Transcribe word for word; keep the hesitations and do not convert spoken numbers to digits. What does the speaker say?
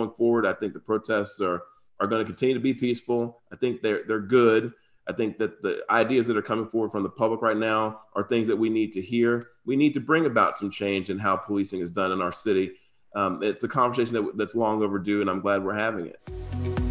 going forward. I think the protests are are going to continue to be peaceful. I think they're they're good. I think that the ideas that are coming forward from the public right now are things that we need to hear. We need to bring about some change in how policing is done in our city. Um, it's a conversation that, that's long overdue, and I'm glad we're having it.